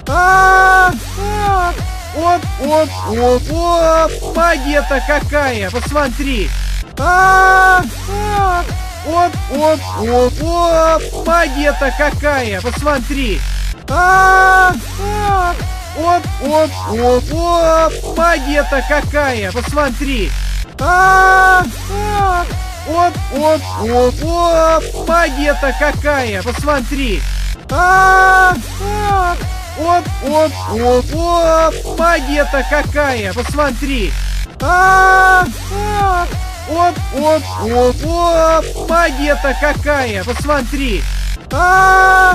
А, а, Оп, оп, оп, оп, магия-то какая, посмотри. А, Оп, оп, оп, оп, магия-то какая, посмотри. А, Оп, оп, оп, оп, магия-то какая, посмотри. А, Оп, оп, оп, оп, магия-то какая, посмотри. А, Оп, оп, оп, оп, магия-то какая, посмотри. А, Оп, оп, оп, оп, магия-то какая, посмотри. А,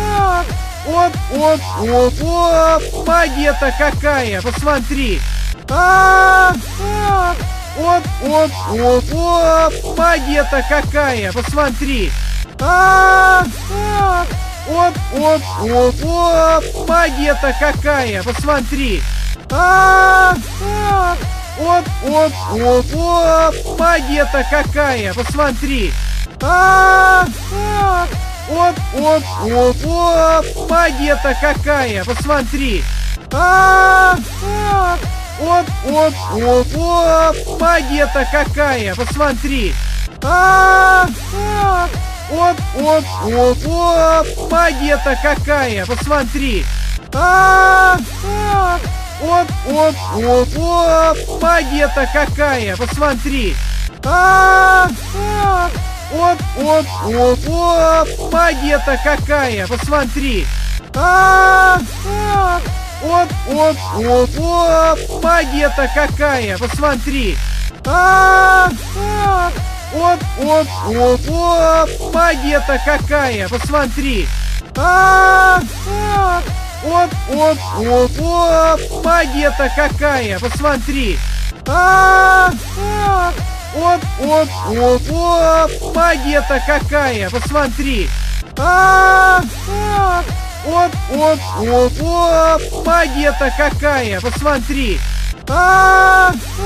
Оп, оп, оп, оп, магия-то какая, посмотри. А, Оп, оп, оп, оп, магия-то какая, посмотри. А, Оп, оп, оп, оп, магия-то какая, посмотри. А, Оп, оп, оп, оп, магия-то какая, посмотри. А, Оп, оп, оп, оп, магия-то какая, посмотри. А, Оп, оп, оп, оп, магия-то какая, посмотри. А, Оп, оп, оп, оп, магия-то какая, посмотри. А, Оп, оп, оп, оп, магия-то какая, посмотри. А, Оп, оп, оп, оп, магия-то какая, посмотри. А, Оп, оп, оп, оп, магия-то какая, посмотри. А, Оп, оп, оп, оп, магия-то какая, посмотри. А, Оп, оп, оп, оп, магия-то какая, посмотри. А, Оп, оп, оп, оп, магия-то какая, посмотри. А, Оп, оп, оп, оп, магия-то какая, посмотри. А,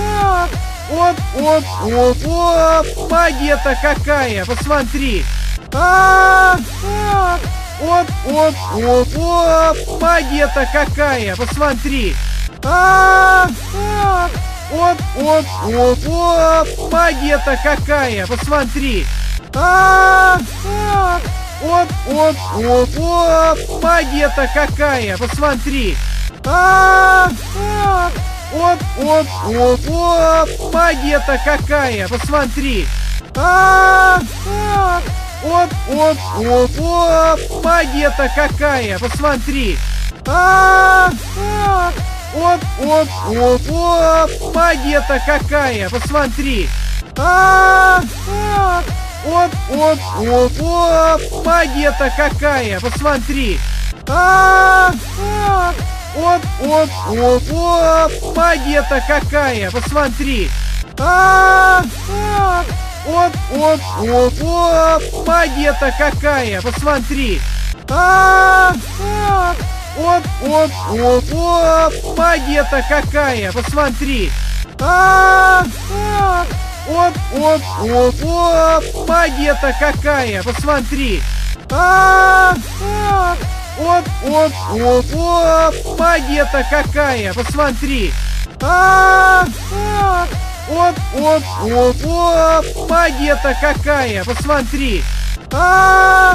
Оп, оп, оп, оп, магия-то какая, посмотри. А, Оп, оп, оп, оп, магия-то какая, посмотри. А, Оп, оп, оп, оп, магия-то какая, посмотри. А, Оп, оп, оп, оп, магия-то какая, посмотри. А, Оп, оп, оп, оп, магия-то какая, посмотри. А, Оп, оп, оп, оп, магия-то какая, посмотри. А, Оп, оп, оп, оп, магия-то какая, посмотри. А, Оп, оп, оп, оп, магия-то какая, посмотри. А, Оп, оп, оп, оп, магия-то какая, посмотри. А, Оп, оп, оп, оп, магия-то какая, посмотри. А, Оп, оп, оп, оп, магия-то какая, посмотри. А, Оп, оп, оп, оп, магия-то какая, посмотри. А, Оп, оп, оп, оп, магия-то какая, посмотри. А, Оп, оп, оп, оп, магия-то какая, посмотри. А,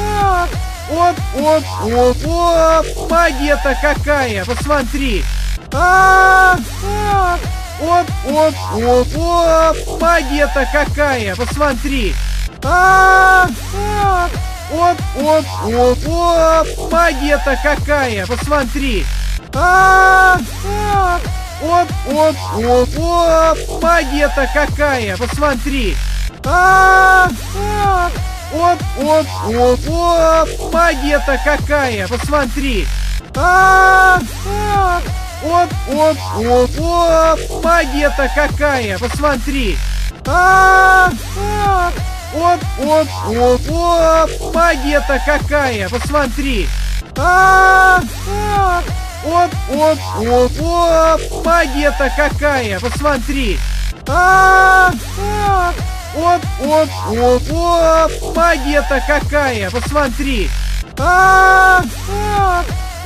Оп, оп, оп, оп, магия-то какая, посмотри. А, Оп, оп, оп, оп, магия-то какая, посмотри. А, Оп, оп, оп, оп, магия-то какая, посмотри. А, Оп, оп, оп, оп, магия-то какая, посмотри. А, Оп, оп, оп, оп, магия-то какая, посмотри. А, Оп, оп, оп, оп, магия-то какая, посмотри. А, Оп, оп, оп, оп, магия-то какая, посмотри. А, Оп, оп, оп, оп, магия-то какая, посмотри. А, Оп, оп, оп, оп, магия-то какая, посмотри. А,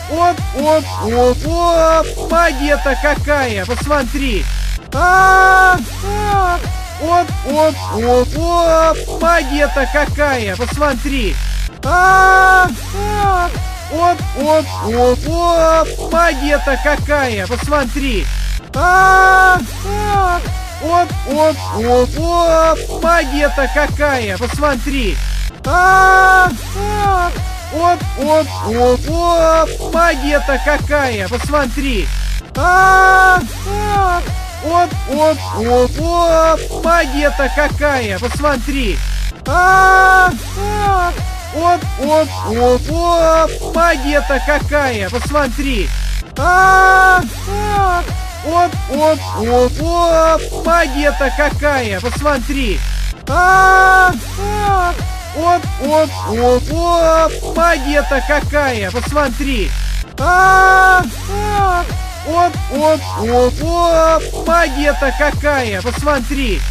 Оп, оп, оп, оп, магия-то какая, посмотри. Оп, оп, оп, оп, магия-то какая, посмотри. Оп, оп, оп, оп, магия-то какая, посмотри. Оп, оп, оп, магия-то какая, посмотри. Оп, оп, оп, магия-то какая, посмотри. Оп, оп, оп, магия-то какая, посмотри. Оп, оп, оп, магия-то какая, посмотри. Оп, оп, магия-то какая, посмотри. Оп, оп, магия-то какая, посмотри. Оп, оп, магия-то какая, посмотри.